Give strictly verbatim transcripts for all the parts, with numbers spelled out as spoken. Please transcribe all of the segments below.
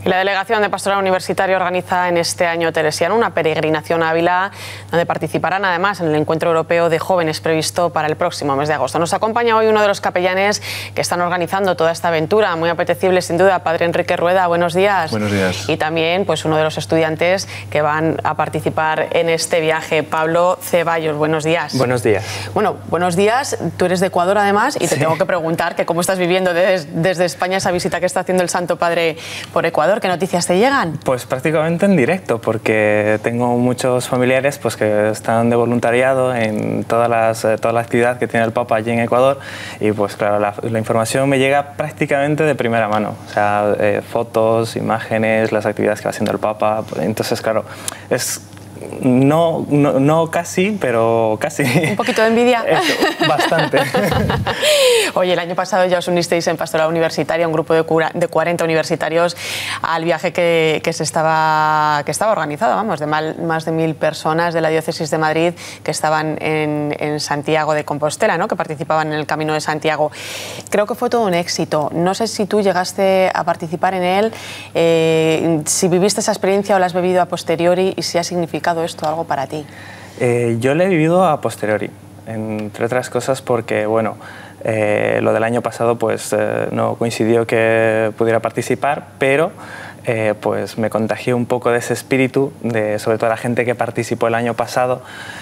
Y la Delegación de Pastoral Universitario organiza en este año teresiano una peregrinación a Ávila, donde participarán además en el Encuentro Europeo de Jóvenes previsto para el próximo mes de agosto. Nos acompaña hoy uno de los capellanes que están organizando toda esta aventura, muy apetecible sin duda, Padre Enrique Rueda. Buenos días. Buenos días. Y también pues uno de los estudiantes que van a participar en este viaje, Pablo Ceballos. Buenos días. Buenos días. Bueno, buenos días. Tú eres de Ecuador además y te Sí. tengo que preguntar que cómo estás viviendo desde, desde España esa visita que está haciendo el Santo Padre por Ecuador. ¿Qué noticias te llegan? Pues prácticamente en directo, porque tengo muchos familiares pues, que están de voluntariado en todas las, toda la actividad que tiene el Papa allí en Ecuador y pues claro, la, la información me llega prácticamente de primera mano, o sea, eh, fotos, imágenes, las actividades que va haciendo el Papa, entonces claro, es... No, no, no casi, pero casi. ¿Un poquito de envidia? Eso, bastante. Oye, el año pasado ya os unisteis en Pastoral Universitaria, un grupo de, cura, de cuarenta universitarios, al viaje que, que, se estaba, que estaba organizado, vamos, de mal, más de mil personas de la Diócesis de Madrid que estaban en, en Santiago de Compostela, ¿no? Que participaban en el Camino de Santiago. Creo que fue todo un éxito. No sé si tú llegaste a participar en él, eh, si viviste esa experiencia o la has vivido a posteriori y si ha significado esto algo para ti. Eh, yo lo he vivido a posteriori, entre otras cosas porque, bueno, eh, lo del año pasado pues eh, no coincidió que pudiera participar, pero eh, pues me contagié un poco de ese espíritu, de, sobre todo la gente que participó el año pasado,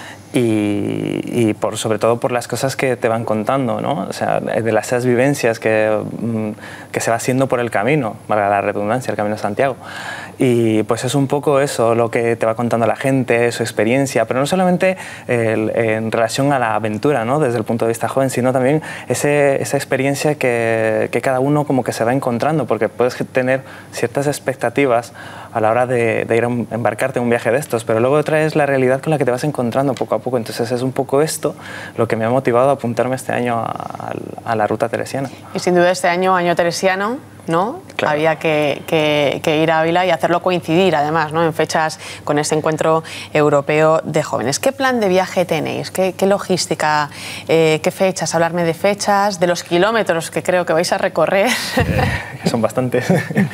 y, y por, sobre todo por las cosas que te van contando, ¿no? O sea, de las esas vivencias que, que se va haciendo por el camino, valga la redundancia, el Camino de Santiago. Y pues es un poco eso, lo que te va contando la gente, su experiencia, pero no solamente el, en relación a la aventura, ¿no? Desde el punto de vista joven, sino también ese, esa experiencia que, que cada uno como que se va encontrando, porque puedes tener ciertas expectativas a la hora de, de ir a un, embarcarte en un viaje de estos, pero luego otra es la realidad con la que te vas encontrando poco a poco. Entonces es un poco esto lo que me ha motivado a apuntarme este año a, a la ruta teresiana. Y sin duda este año, año teresiano, ¿no? Claro. Había que, que, que ir a Ávila y hacerlo coincidir, además, ¿no? En fechas con este encuentro europeo de jóvenes. ¿Qué plan de viaje tenéis? ¿Qué, qué logística? Eh, ¿Qué fechas? Hablarme de fechas, de los kilómetros que creo que vais a recorrer. Eh, son bastantes.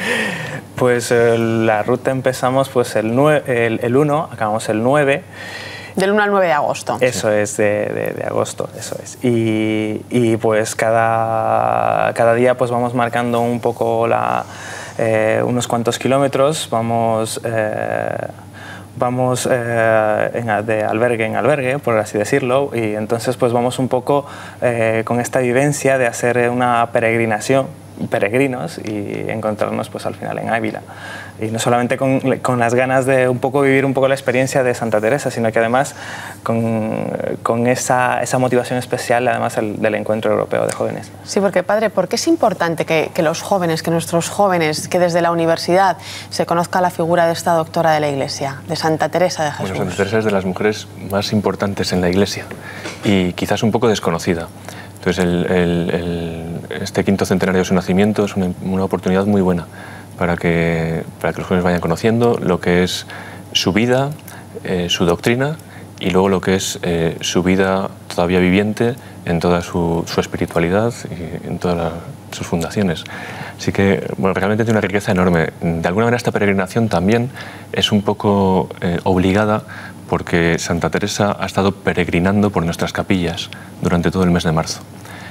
Pues eh, la ruta empezamos pues, el, el, el uno, acabamos el nueve. Del uno al nueve de agosto. Eso es, de, de, de agosto, eso es. Y, y pues cada, cada día pues vamos marcando un poco la, eh, unos cuantos kilómetros, vamos, eh, vamos eh, en, de albergue en albergue, por así decirlo, y entonces pues vamos un poco eh, con esta vivencia de hacer una peregrinación, peregrinos, y encontrarnos pues al final en Ávila. Y no solamente con, con las ganas de un poco vivir un poco la experiencia de Santa Teresa, sino que además con, con esa, esa motivación especial además el, del Encuentro Europeo de Jóvenes. Sí, porque Padre, ¿por qué es importante que, que los jóvenes, que nuestros jóvenes, que desde la universidad se conozca la figura de esta doctora de la Iglesia, de Santa Teresa de Jesús? Bueno, Santa Teresa es de las mujeres más importantes en la Iglesia y quizás un poco desconocida. Entonces, el, el, el, este quinto centenario de su nacimiento es una, una oportunidad muy buena para que, para que los jóvenes vayan conociendo lo que es su vida, eh, su doctrina y luego lo que es eh, su vida todavía viviente en toda su, su espiritualidad y en todas la, sus fundaciones. Así que bueno, realmente tiene una riqueza enorme. De alguna manera esta peregrinación también es un poco eh, obligada porque Santa Teresa ha estado peregrinando por nuestras capillas durante todo el mes de marzo.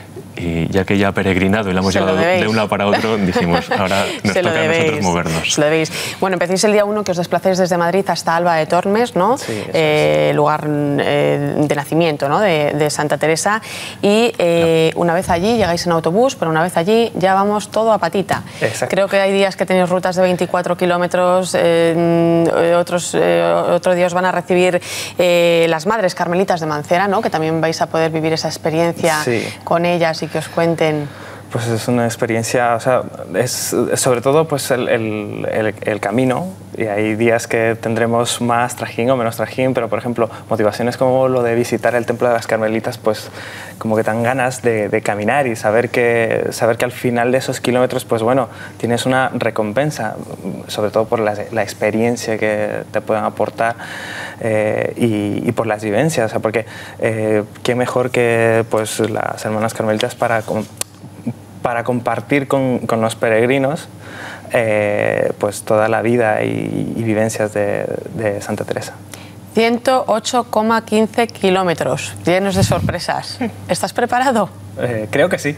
Y ya que ya ha peregrinado y la hemos Se llevado de un lado para otro, dijimos, ahora nos Se toca a nosotros movernos. Se lo debéis. Bueno, empecéis el día uno, que os desplacéis desde Madrid hasta Alba de Tormes, ¿no? Sí, eso eh, lugar eh, de nacimiento, ¿no? de, de Santa Teresa. Y eh, una vez allí llegáis en autobús, pero una vez allí ya vamos todo a patita. Exacto. Creo que hay días que tenéis rutas de veinticuatro kilómetros, eh, otros, eh, otros días van a recibir eh, las Madres Carmelitas de Mancera, ¿no? Que también vais a poder vivir esa experiencia sí. con ellas y que os cuenten. Pues es una experiencia, o sea, es sobre todo pues el, el, el, el camino, y hay días que tendremos más trajín o menos trajín, pero por ejemplo motivaciones como lo de visitar el Templo de las Carmelitas, pues como que dan ganas de, de caminar y saber que, saber que al final de esos kilómetros pues bueno, tienes una recompensa, sobre todo por la, la experiencia que te pueden aportar eh, y, y por las vivencias, o sea, porque eh, qué mejor que pues las hermanas carmelitas para... para compartir con, con los peregrinos eh, pues toda la vida y, y vivencias de, de Santa Teresa. ciento ocho coma quince kilómetros, llenos de sorpresas. ¿Estás preparado? Eh, creo que sí.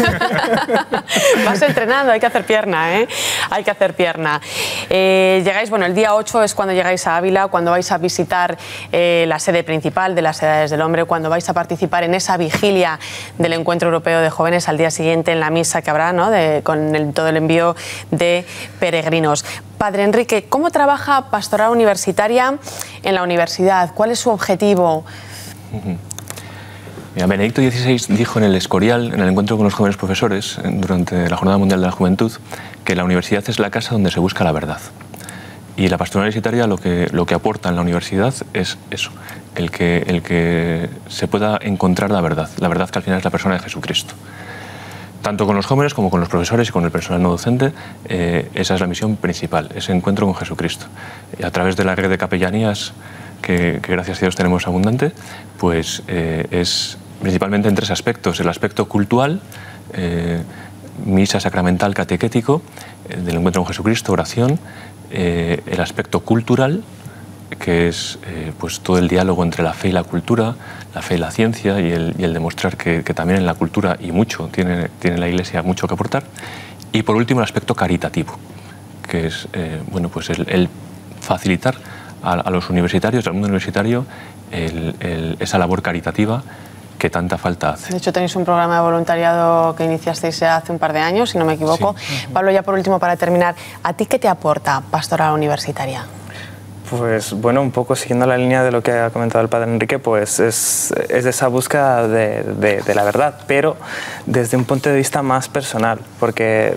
Vas entrenando, hay que hacer pierna, ¿eh? Hay que hacer pierna. Eh, llegáis, bueno, el día ocho es cuando llegáis a Ávila, cuando vais a visitar eh, la sede principal de las Edades del Hombre, cuando vais a participar en esa vigilia del Encuentro Europeo de Jóvenes, al día siguiente en la misa que habrá, ¿no? De, con el, todo el envío de peregrinos. Padre Enrique, ¿cómo trabaja Pastoral Universitaria en la universidad? ¿Cuál es su objetivo? Uh-huh. Mira, Benedicto dieciséis dijo en el Escorial, en el encuentro con los jóvenes profesores, durante la Jornada Mundial de la Juventud, que la universidad es la casa donde se busca la verdad. Y la pastoral universitaria lo que, lo que aporta en la universidad es eso, el que, el que se pueda encontrar la verdad, la verdad que al final es la persona de Jesucristo. Tanto con los jóvenes como con los profesores y con el personal no docente, eh, esa es la misión principal, ese encuentro con Jesucristo. Y a través de la red de capellanías, que, que gracias a Dios tenemos abundante, pues eh, es principalmente en tres aspectos. El aspecto cultural, eh, misa sacramental catequético, eh, del encuentro con Jesucristo, oración. Eh, el aspecto cultural, que es eh, pues todo el diálogo entre la fe y la cultura, la fe y la ciencia, y el, y el demostrar que, que también en la cultura, y mucho, tiene, tiene la Iglesia mucho que aportar. Y por último el aspecto caritativo, que es eh, bueno, pues el, el facilitar a, a los universitarios, al mundo universitario, el, el, esa labor caritativa que tanta falta hace. De hecho, tenéis un programa de voluntariado que iniciasteis hace un par de años, si no me equivoco. Sí. Pablo, ya por último, para terminar, ¿a ti qué te aporta Pastoral Universitaria? Pues bueno, un poco siguiendo la línea de lo que ha comentado el Padre Enrique, pues es, es esa búsqueda de, de, de la verdad, pero desde un punto de vista más personal, porque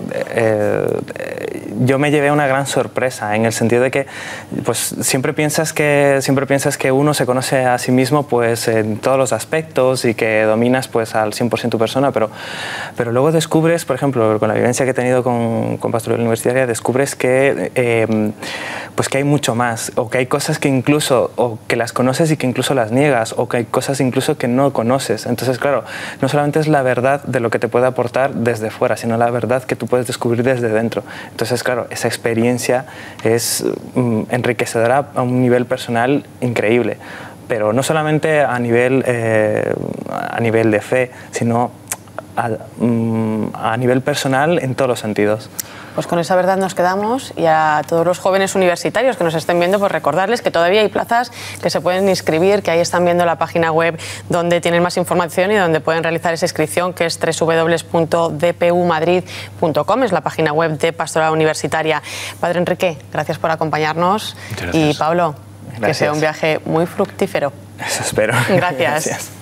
eh, yo me llevé una gran sorpresa en el sentido de que pues siempre piensas que siempre piensas que uno se conoce a sí mismo pues en todos los aspectos y que dominas pues al cien por ciento tu persona, pero, pero luego descubres, por ejemplo, con la vivencia que he tenido con, con Pastoral Universitaria, descubres que, eh, pues que hay mucho más, o que hay cosas que incluso, o que las conoces y que incluso las niegas, o que hay cosas incluso que no conoces. Entonces, claro, no solamente es la verdad de lo que te puede aportar desde fuera, sino la verdad que tú puedes descubrir desde dentro. Entonces, claro, esa experiencia es mm, enriquecedora a un nivel personal increíble, pero no solamente a nivel, eh, a nivel de fe, sino a, mm, a nivel personal en todos los sentidos. Pues con esa verdad nos quedamos, y a todos los jóvenes universitarios que nos estén viendo, pues recordarles que todavía hay plazas, que se pueden inscribir, que ahí están viendo la página web donde tienen más información y donde pueden realizar esa inscripción, que es doble u doble u doble u punto d p u madrid punto com, es la página web de Pastoral Universitaria. Padre Enrique, gracias por acompañarnos. Y Pablo, gracias. Que sea un viaje muy fructífero. Eso espero. Gracias. Gracias.